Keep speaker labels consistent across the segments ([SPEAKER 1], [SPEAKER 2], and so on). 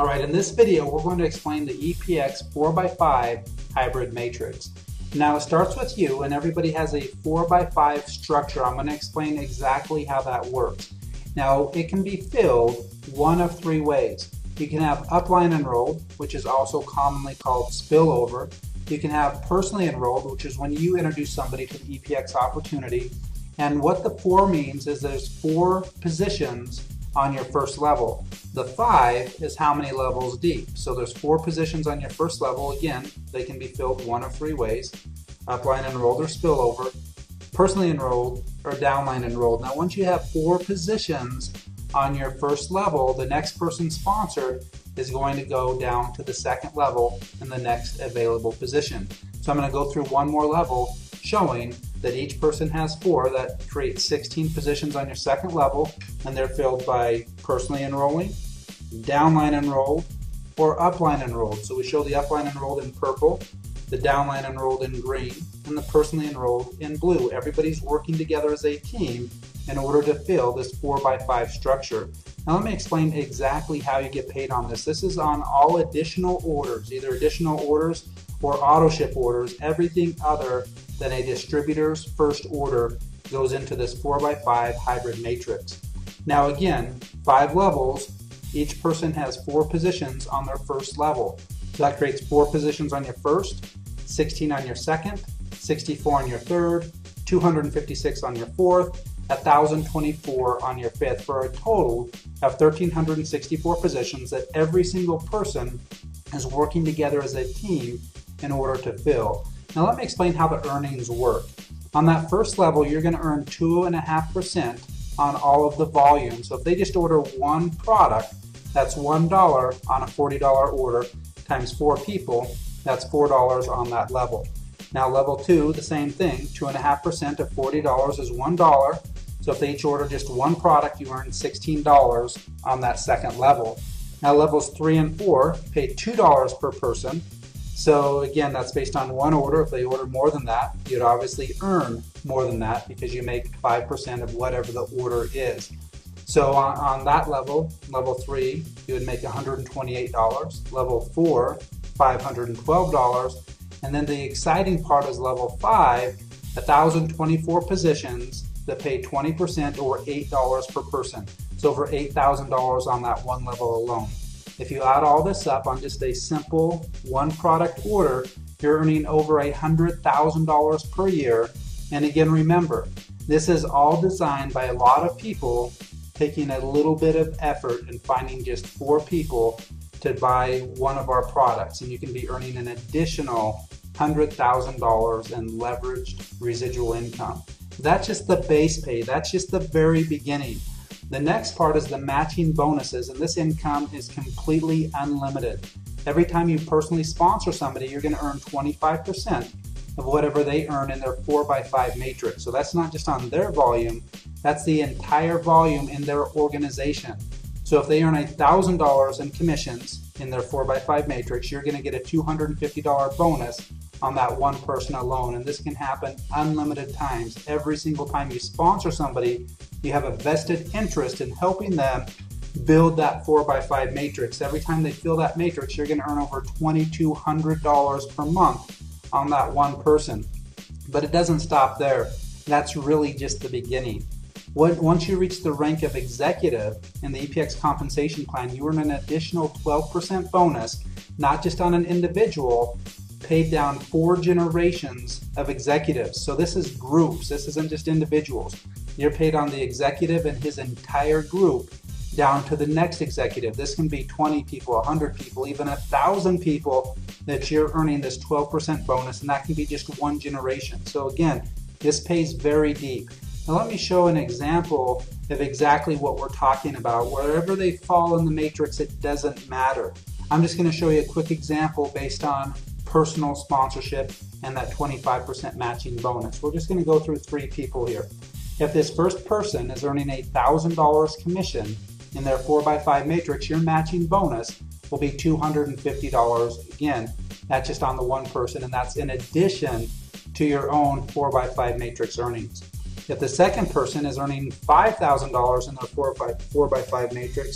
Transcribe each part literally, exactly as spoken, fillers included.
[SPEAKER 1] Alright, in this video we're going to explain the E P X four by five hybrid matrix. Now it starts with you, and everybody has a four by five structure. I'm going to explain exactly how that works. Now it can be filled one of three ways. You can have upline enrolled, which is also commonly called spillover. You can have personally enrolled, which is when you introduce somebody to the E P X opportunity. And what the four means is there's four positions on your first level. The five is how many levels deep. So there's four positions on your first level. Again, they can be filled one of three ways: upline enrolled or spillover, personally enrolled, or downline enrolled. Now once you have four positions on your first level, the next person sponsored is going to go down to the second level in the next available position. So I'm going to go through one more level showing that each person has four. That creates sixteen positions on your second level, and they're filled by personally enrolling, downline enrolled, or upline enrolled. So we show the upline enrolled in purple, the downline enrolled in green, and the personally enrolled in blue. Everybody's working together as a team in order to fill this four by five structure. Now let me explain exactly how you get paid on this. This is on all additional orders, either additional orders or auto ship orders. Everything other than a distributor's first order goes into this four by five hybrid matrix. Now again, five levels, each person has four positions on their first level. So that creates four positions on your first, sixteen on your second, sixty-four on your third, two hundred fifty-six on your fourth, one thousand twenty-four on your fifth, for a total of one thousand three hundred sixty-four positions that every single person is working together as a team in order to fill. Now let me explain how the earnings work. On that first level, you're going to earn two point five percent on all of the volume. So if they just order one product, that's one dollar on a forty dollar order, times four people, that's four dollars on that level. Now level two, the same thing, two point five percent of forty dollars is one dollar. So if they each order just one product, you earn sixteen dollars on that second level. Now levels three and four pay two dollars per person. So again, that's based on one order. If they order more than that, you'd obviously earn more than that because you make five percent of whatever the order is. So on, on that level, level three, you would make one hundred twenty-eight dollars. Level four, five hundred twelve dollars. And then the exciting part is level five, one thousand twenty-four positions that pay twenty percent or eight dollars per person. So over eight thousand dollars on that one level alone. If you add all this up on just a simple one product order, you're earning over one hundred thousand dollars per year. And again, remember, this is all designed by a lot of people taking a little bit of effort and finding just four people to buy one of our products. And you can be earning an additional one hundred thousand dollars in leveraged residual income. That's just the base pay. That's just the very beginning. The next part is the matching bonuses, and this income is completely unlimited. Every time you personally sponsor somebody, you're going to earn twenty-five percent of whatever they earn in their four by five matrix. So that's not just on their volume, that's the entire volume in their organization. So if they earn one thousand dollars in commissions in their four by five matrix, you're going to get a two hundred fifty dollar bonus on that one person alone. And this can happen unlimited times. Every single time you sponsor somebody, you have a vested interest in helping them build that four by five matrix. Every time they fill that matrix, you're going to earn over twenty-two hundred dollars per month on that one person. But it doesn't stop there. That's really just the beginning. Once you reach the rank of executive in the E P X compensation plan, you earn an additional twelve percent bonus, not just on an individual, paid down four generations of executives. So this is groups. This isn't just individuals. You're paid on the executive and his entire group down to the next executive. This can be twenty people, one hundred people, even one thousand people that you're earning this twelve percent bonus, and that can be just one generation. So again, this pays very deep. Now let me show an example of exactly what we're talking about. Wherever they fall in the matrix, it doesn't matter. I'm just going to show you a quick example based on personal sponsorship and that twenty-five percent matching bonus. We're just going to go through three people here. If this first person is earning a one thousand dollars commission in their four by five matrix, your matching bonus will be two hundred fifty dollars. Again, that's just on the one person, and that's in addition to your own four by five matrix earnings. If the second person is earning five thousand dollars in their four by five matrix,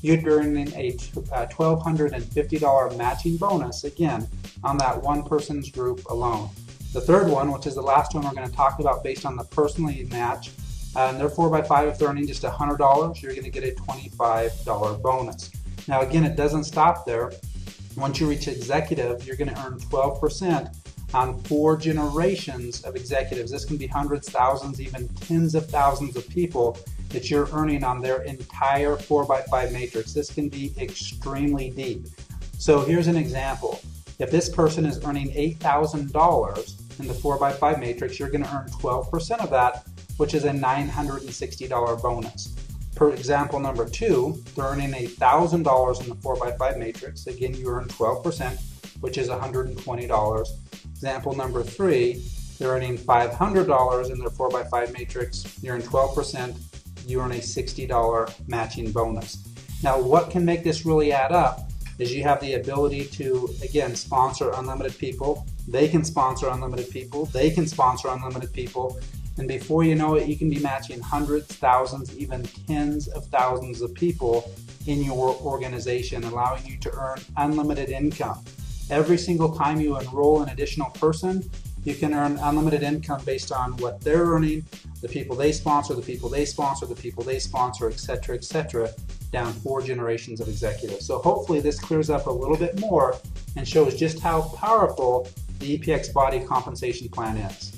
[SPEAKER 1] you'd be earning a one thousand two hundred fifty dollars matching bonus, again, on that one person's group alone. The third one, which is the last one we're going to talk about based on the personally match, uh, and they're four by five, if they're earning just one hundred dollars, you're going to get a twenty-five dollars bonus. Now again, it doesn't stop there. Once you reach executive, you're going to earn twelve percent on four generations of executives. This can be hundreds, thousands, even tens of thousands of people that you're earning on their entire four by five matrix. This can be extremely deep. So here's an example. If this person is earning eight thousand dollars in the four by five matrix, you're going to earn twelve percent of that, which is a nine hundred sixty dollars bonus. Per example number two, they're earning one thousand dollars in the four by five matrix. Again, you earn twelve percent, which is one hundred twenty dollars. Example number three, they're earning five hundred dollars in their four by five matrix. You earn twelve percent, you earn a sixty dollars matching bonus. Now, what can make this really add up is you have the ability to, again, sponsor unlimited people. They can sponsor unlimited people. They can sponsor unlimited people. And before you know it, you can be matching hundreds, thousands, even tens of thousands of people in your organization, allowing you to earn unlimited income. Every single time you enroll an additional person, you can earn unlimited income based on what they're earning, the people they sponsor, the people they sponsor, the people they sponsor, et cetera, et cetera, down four generations of executives. So hopefully this clears up a little bit more and shows just how powerful the E P X Body compensation plan is.